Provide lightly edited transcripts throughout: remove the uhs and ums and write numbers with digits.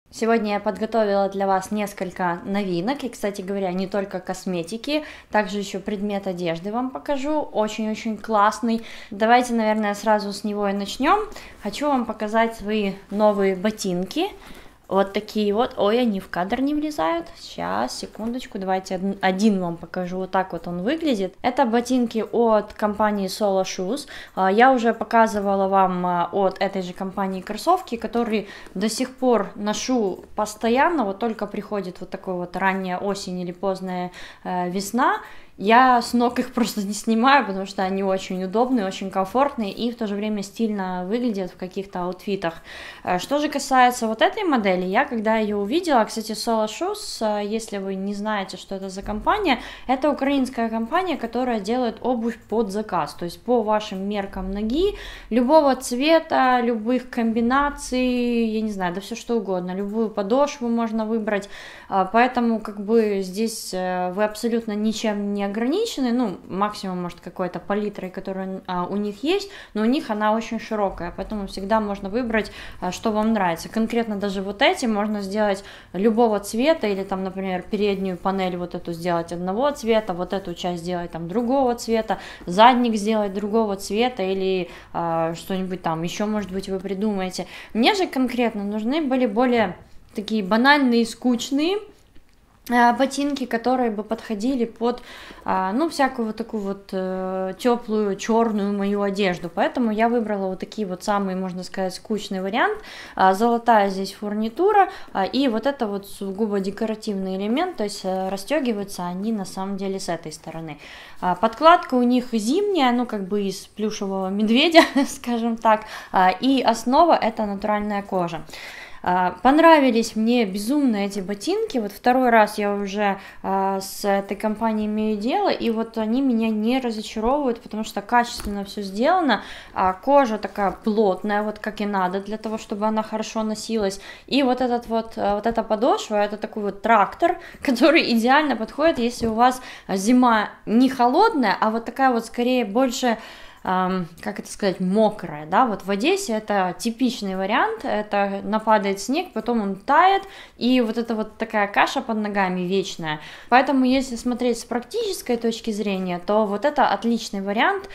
Сегодня я подготовила для вас несколько новинок, и, кстати говоря, не только косметики, также еще предмет одежды вам покажу, очень-очень классный. Давайте, наверное, сразу с него и начнем. Хочу вам показать свои новые ботинки. Вот такие вот. Ой, они в кадр не влезают. Сейчас, секундочку, давайте один вам покажу. Вот так вот он выглядит. Это ботинки от компании Solo Shoes. Я уже показывала вам от этой же компании кроссовки, которые до сих пор ношу постоянно. Вот только приходит вот такой вот ранняя осень или поздняя весна. Я с ног их просто не снимаю, потому что они очень удобные, очень комфортные и в то же время стильно выглядят в каких-то аутфитах. Что же касается вот этой модели, я когда ее увидела, кстати, Solo Shoes, если вы не знаете, что это за компания, это украинская компания, которая делает обувь под заказ, то есть по вашим меркам ноги, любого цвета, любых комбинаций, я не знаю, да все что угодно, любую подошву можно выбрать, поэтому как бы здесь вы абсолютно ничем не ограничены, ну, максимум, может, какой-то палитрой, которая у них есть, но у них она очень широкая, поэтому всегда можно выбрать, что вам нравится. Конкретно даже вот эти можно сделать любого цвета, или там, например, переднюю панель вот эту сделать одного цвета, вот эту часть сделать там другого цвета, задник сделать другого цвета, или что-нибудь там еще, может быть, вы придумаете. Мне же конкретно нужны были более такие банальные, скучные ботинки, которые бы подходили под, ну, всякую вот такую вот теплую черную мою одежду, поэтому я выбрала вот такие вот самые, можно сказать, скучный вариант. Золотая здесь фурнитура, и вот это вот сугубо декоративный элемент, то есть расстегиваются они на самом деле с этой стороны. Подкладка у них зимняя, ну, как бы из плюшевого медведя, скажем так, и основа это натуральная кожа. Понравились мне безумно эти ботинки, вот второй раз я уже с этой компанией имею дело, и вот они меня не разочаровывают, потому что качественно все сделано, кожа такая плотная, вот как и надо, для того, чтобы она хорошо носилась, и вот эта подошва, это такой вот трактор, который идеально подходит, если у вас зима не холодная, а вот такая вот скорее больше... как это сказать, мокрая, да, вот в Одессе это типичный вариант, это нападает снег, потом он тает, и вот это вот такая каша под ногами вечная, поэтому если смотреть с практической точки зрения, то вот это отличный вариант,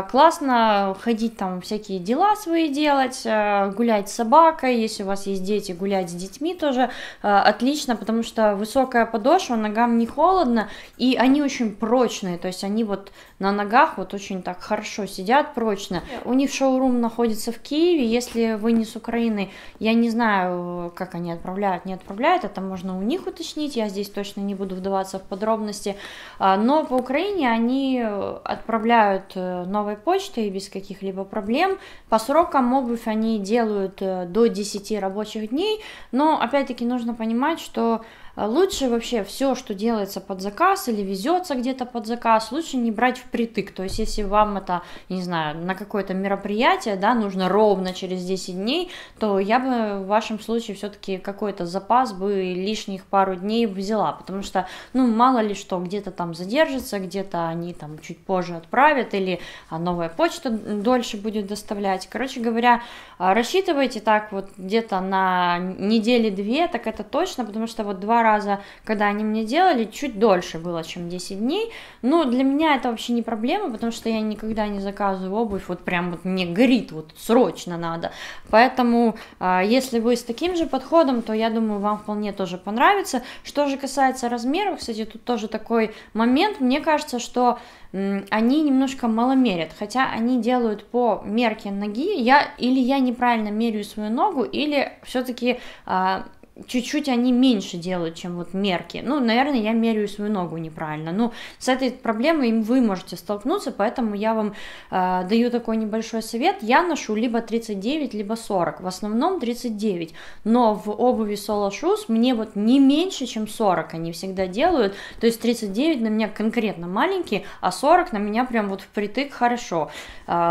классно ходить там всякие дела свои делать, гулять с собакой, если у вас есть дети, гулять с детьми тоже отлично, потому что высокая подошва, ногам не холодно, и они очень прочные, то есть они вот на ногах вот очень так хорошо сидят прочно. У них шоурум находится в Киеве, если вы не с Украины, я не знаю, как они отправляют, не отправляют, это можно у них уточнить, я здесь точно не буду вдаваться в подробности, но по Украине они отправляют новой почтой без каких-либо проблем, по срокам обувь они делают до 10 рабочих дней, но опять-таки нужно понимать, что лучше вообще все, что делается под заказ или везется где-то под заказ, лучше не брать впритык. То есть, если вам это, не знаю, на какое-то мероприятие, да, нужно ровно через 10 дней, то я бы в вашем случае все-таки какой-то запас бы лишних пару дней взяла, потому что, ну, мало ли что, где-то там задержится, где-то они там чуть позже отправят, или новая почта дольше будет доставлять. Короче говоря, рассчитывайте так вот где-то на недели-две, так это точно, потому что вот 2 раза, когда они мне делали, чуть дольше было, чем 10 дней, но для меня это вообще не проблема, потому что я никогда не заказываю обувь, вот прям вот мне горит, вот срочно надо, поэтому если вы с таким же подходом, то я думаю, вам вполне тоже понравится. Что же касается размеров, кстати, тут тоже такой момент, мне кажется, что они немножко маломерят, хотя они делают по мерке ноги, я неправильно меряю свою ногу, или все-таки чуть-чуть они меньше делают, чем вот мерки. Ну, наверное, я меряю свою ногу неправильно. Ну, с этой проблемой вы можете столкнуться, поэтому я вам даю такой небольшой совет. Я ношу либо 39, либо 40. В основном 39. Но в обуви Solo Shoes мне вот не меньше, чем 40 они всегда делают. То есть 39 на меня конкретно маленький, а 40 на меня прям вот впритык хорошо.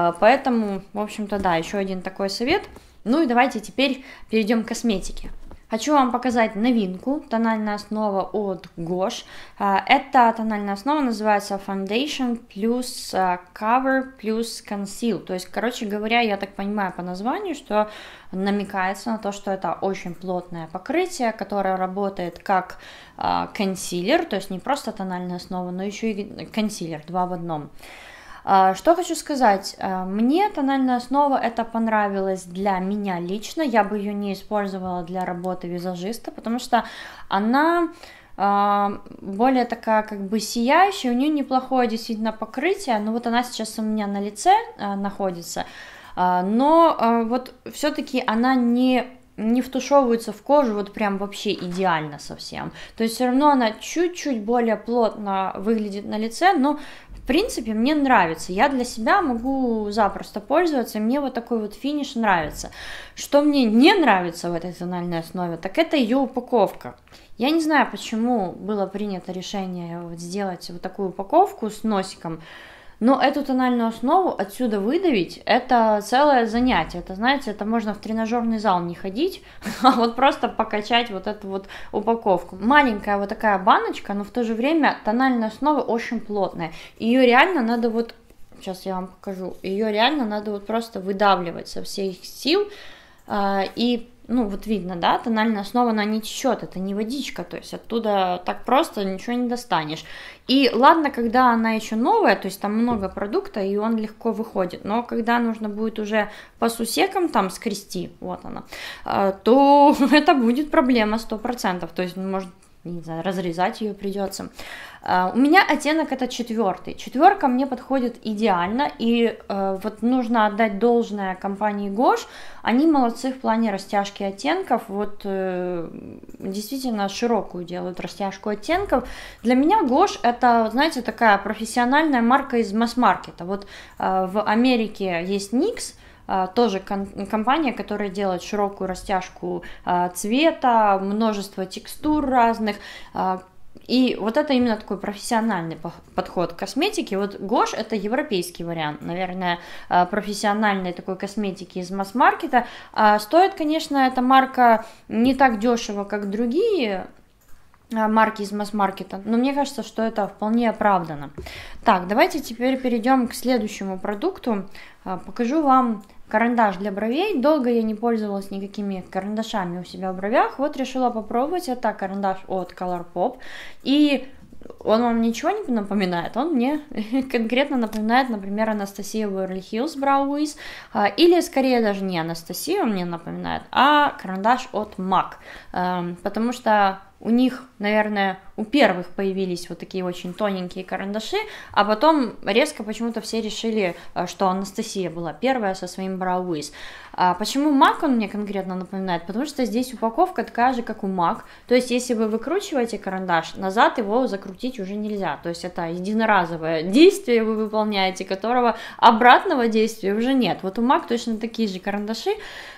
Поэтому, в общем-то, да, еще один такой совет. Ну и давайте теперь перейдем к косметике. Хочу вам показать новинку, тональная основа от Gosh. Эта тональная основа называется Foundation плюс Cover плюс Conceal. То есть, короче говоря, я так понимаю по названию, что намекается на то, что это очень плотное покрытие, которое работает как консилер, то есть не просто тональная основа, но еще и консилер, 2 в 1. Что хочу сказать, мне тональная основа это понравилась для меня лично, я бы ее не использовала для работы визажиста, потому что она более такая как бы сияющая, у нее неплохое действительно покрытие, но вот она сейчас у меня на лице находится, но вот все-таки она не втушевывается в кожу вот прям вообще идеально совсем, то есть все равно она чуть-чуть более плотно выглядит на лице, но в принципе, мне нравится, я для себя могу запросто пользоваться, мне вот такой вот финиш нравится. Что мне не нравится в этой тональной основе, так это ее упаковка. Я не знаю, почему было принято решение вот сделать вот такую упаковку с носиком, но эту тональную основу отсюда выдавить, это целое занятие. Это, знаете, это можно в тренажерный зал не ходить, а вот просто покачать вот эту вот упаковку. Маленькая вот такая баночка, но в то же время тональная основа очень плотная. Ее реально надо вот, сейчас я вам покажу, ее реально надо вот просто выдавливать со всех сил. И ну вот видно, да, тональная основа, она не течет, это не водичка, то есть оттуда так просто ничего не достанешь. И ладно, когда она еще новая, то есть там много продукта, и он легко выходит, но когда нужно будет уже по сусекам там скрести, вот она, то это будет проблема 100%, то есть может, не знаю, разрезать ее придется. У меня оттенок это 4. 4 мне подходит идеально, и вот нужно отдать должное компании Gosh, они молодцы в плане растяжки оттенков, вот действительно широкую делают растяжку оттенков. Для меня Gosh это, знаете, такая профессиональная марка из масс-маркета. Вот в Америке есть NYX, тоже компания, которая делает широкую растяжку цвета, множество текстур разных, и вот это именно такой профессиональный подход к косметике. Вот Gosh это европейский вариант, наверное, профессиональной такой косметики из масс-маркета. Стоит, конечно, эта марка не так дешево, как другие марки из масс-маркета, но мне кажется, что это вполне оправдано. Так, давайте теперь перейдем к следующему продукту. Покажу вам карандаш для бровей. Долго я не пользовалась никакими карандашами у себя в бровях, вот решила попробовать. Это карандаш от Colourpop, и он вам ничего не напоминает, он мне конкретно напоминает, например, Анастасия Beverly Hills Brow Wiz, или скорее даже не Анастасию мне напоминает, а карандаш от MAC, потому что у них, наверное, у первых появились вот такие очень тоненькие карандаши, а потом резко почему-то все решили, что Анастасия была первая со своим Brow Wiz. Почему MAC он мне конкретно напоминает? Потому что здесь упаковка такая же, как у MAC, то есть если вы выкручиваете карандаш, назад его закрутить уже нельзя, то есть это единоразовое действие вы выполняете, которого обратного действия уже нет. Вот у MAC точно такие же карандаши,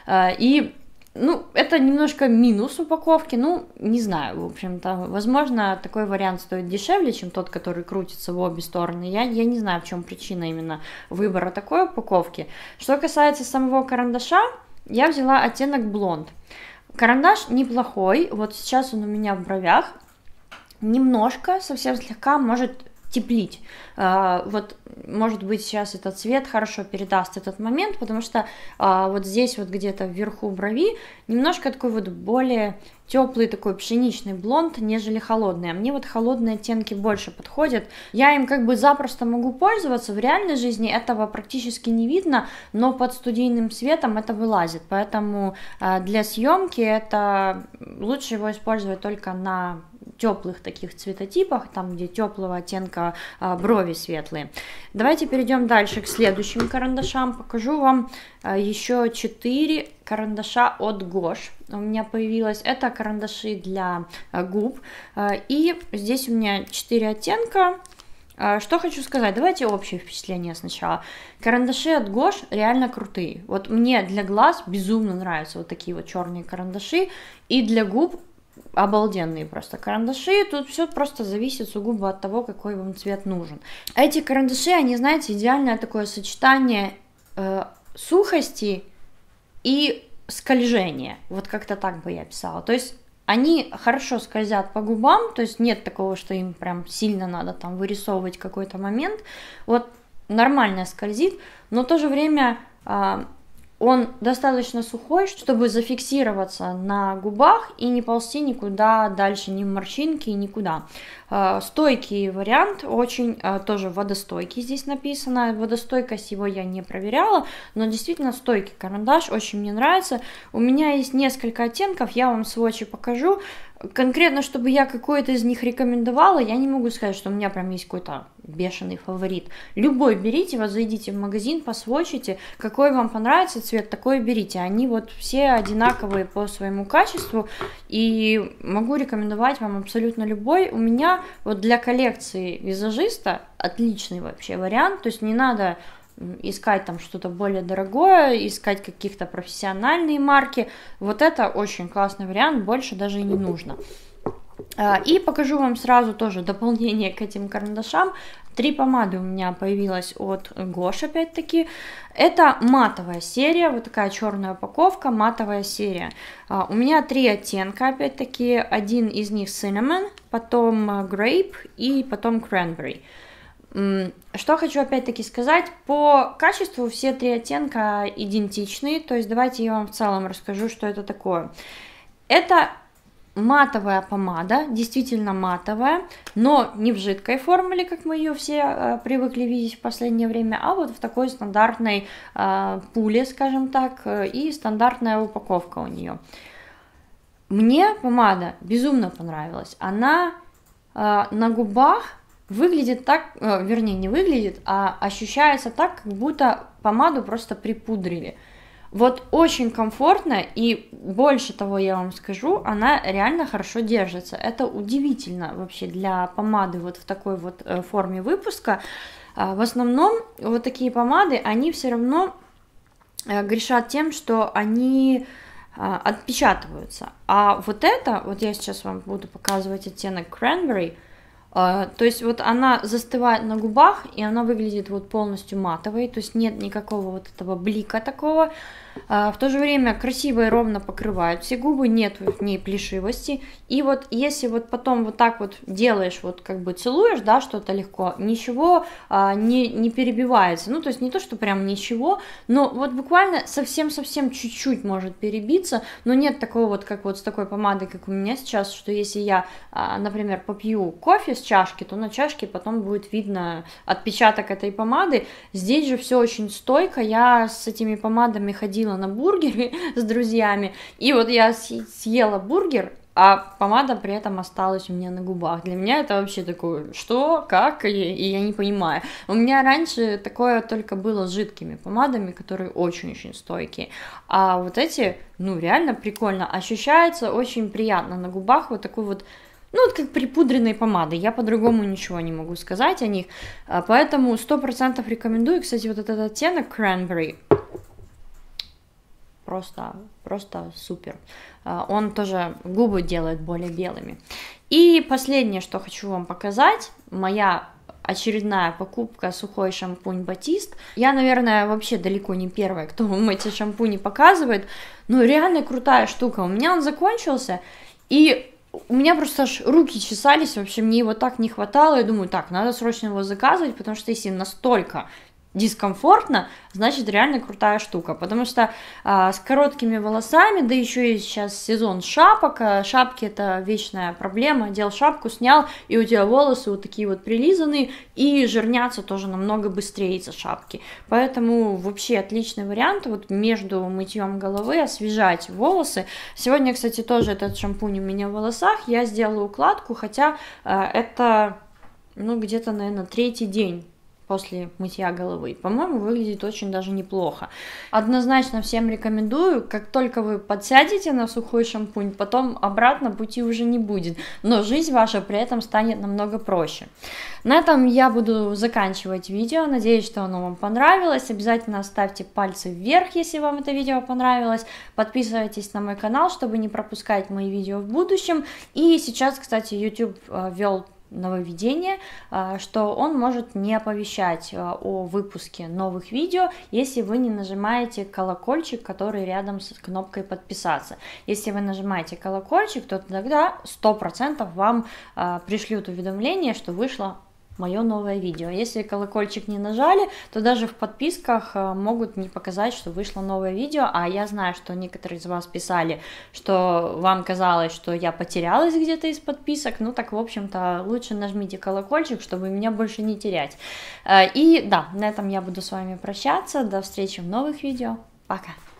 и ну, это немножко минус упаковки, ну, не знаю, в общем-то, возможно, такой вариант стоит дешевле, чем тот, который крутится в обе стороны, я не знаю, в чем причина именно выбора такой упаковки. Что касается самого карандаша, я взяла оттенок блонд. Карандаш неплохой, вот сейчас он у меня в бровях, немножко, совсем слегка может теплить. Вот, может быть, сейчас этот цвет хорошо передаст этот момент, потому что вот здесь вот где-то вверху брови немножко такой вот более теплый такой пшеничный блонд, нежели холодный. А мне вот холодные оттенки больше подходят. Я им как бы запросто могу пользоваться, в реальной жизни этого практически не видно, но под студийным светом это вылазит, поэтому для съемки это лучше его использовать только на теплых таких цветотипах, там где теплого оттенка брови светлые. Давайте перейдем дальше к следующим карандашам. Покажу вам еще 4 карандаша от Gosh. У меня появилось, это карандаши для губ, и здесь у меня 4 оттенка. Что хочу сказать, давайте общее впечатление сначала. Карандаши от Gosh реально крутые. Вот мне для глаз безумно нравятся вот такие вот черные карандаши, и для губ обалденные просто карандаши. Тут все просто зависит сугубо от того, какой вам цвет нужен. Эти карандаши, они, знаете, идеальное такое сочетание сухости и скольжение, вот как-то так бы я описала. То есть они хорошо скользят по губам, то есть нет такого, что им прям сильно надо там вырисовывать какой-то момент. Вот нормально скользит, но в то же время он достаточно сухой, чтобы зафиксироваться на губах и не ползти никуда дальше, ни в морщинки, никуда. Стойкий вариант, очень тоже водостойкий здесь написано. Водостойкость его я не проверяла, но действительно стойкий карандаш, очень мне нравится. У меня есть несколько оттенков, я вам сводчи покажу. Конкретно, чтобы я какой-то из них рекомендовала, я не могу сказать, что у меня прям есть какой-то бешеный фаворит. Любой берите, вот зайдите в магазин, посводчите, какой вам понравится цвет, такой берите. Они вот все одинаковые по своему качеству, и могу рекомендовать вам абсолютно любой. У меня вот для коллекции визажиста отличный вообще вариант, то есть не надо искать там что-то более дорогое, искать каких-то профессиональные марки. Вот это очень классный вариант, больше даже и не нужно. И покажу вам сразу тоже дополнение к этим карандашам. 3 помады у меня появилась от Gosh, опять-таки. Это матовая серия, вот такая черная упаковка, матовая серия. У меня 3 оттенка, опять-таки. Один из них Cinnamon, потом Grape и потом Cranberry. Что хочу опять-таки сказать, по качеству все 3 оттенка идентичны, то есть давайте я вам в целом расскажу, что это такое. Это матовая помада, действительно матовая, но не в жидкой формуле, как мы ее все привыкли видеть в последнее время, а вот в такой стандартной пуле, скажем так, и стандартная упаковка у нее. Мне помада безумно понравилась, она на губах выглядит так, вернее не выглядит, а ощущается так, как будто помаду просто припудрили. Вот очень комфортно, и больше того я вам скажу, она реально хорошо держится. Это удивительно вообще для помады вот в такой вот форме выпуска. В основном вот такие помады, они все равно грешат тем, что они отпечатываются. А вот это, вот я сейчас вам буду показывать оттенок Cranberry, то есть вот она застывает на губах, и она выглядит вот полностью матовой, то есть нет никакого вот этого блика такого. В то же время красиво и ровно покрывают все губы, нет в ней плешивости. И вот если вот потом вот так вот делаешь, вот как бы целуешь, да, что-то легко, ничего не перебивается. Ну, то есть не то, что прям ничего, но вот буквально совсем-совсем чуть-чуть может перебиться, но нет такого вот, как вот с такой помадой, как у меня сейчас, что если я, например, попью кофе с чашки, то на чашке потом будет видно отпечаток этой помады. Здесь же все очень стойко, я с этими помадами ходила на бургеры с друзьями, и вот я съела бургер, а помада при этом осталась у меня на губах. Для меня это вообще такое, что, как, и я не понимаю. У меня раньше такое только было с жидкими помадами, которые очень-очень стойкие, а вот эти, ну, реально прикольно, ощущается очень приятно на губах, вот такой вот, ну, вот как припудренной помадой, я по-другому ничего не могу сказать о них, поэтому 100% рекомендую. Кстати, вот этот оттенок Cranberry, просто супер. Он тоже губы делает более белыми. И последнее, что хочу вам показать, моя очередная покупка — сухой шампунь Батист. Я, наверное, вообще далеко не первая, кто вам эти шампуни показывает, но реально крутая штука. У меня он закончился, и у меня просто аж руки чесались, вообще мне его так не хватало, я думаю, так, надо срочно его заказывать, потому что если настолько дискомфортно, значит реально крутая штука, потому что с короткими волосами, да еще и сейчас сезон шапок, шапки — это вечная проблема, одел шапку, снял, и у тебя волосы вот такие вот прилизанные, и жирнятся тоже намного быстрее из-за шапки, поэтому вообще отличный вариант вот между мытьем головы освежать волосы. Сегодня, кстати, тоже этот шампунь у меня в волосах, я сделала укладку, хотя это, ну, где-то, наверное, 3-й день после мытья головы. По-моему, выглядит очень даже неплохо. Однозначно всем рекомендую. Как только вы подсядете на сухой шампунь, потом обратно пути уже не будет. Но жизнь ваша при этом станет намного проще. На этом я буду заканчивать видео. Надеюсь, что оно вам понравилось. Обязательно ставьте пальцы вверх, если вам это видео понравилось. Подписывайтесь на мой канал, чтобы не пропускать мои видео в будущем. И сейчас, кстати, YouTube ввел нововведение, что он может не оповещать о выпуске новых видео, если вы не нажимаете колокольчик, который рядом с кнопкой подписаться. Если вы нажимаете колокольчик, то тогда 100% вам пришлют уведомление, что вышло мое новое видео. Если колокольчик не нажали, то даже в подписках могут не показать, что вышло новое видео, а я знаю, что некоторые из вас писали, что вам казалось, что я потерялась где-то из подписок, ну так, в общем-то, лучше нажмите колокольчик, чтобы меня больше не терять. И да, на этом я буду с вами прощаться, до встречи в новых видео, пока!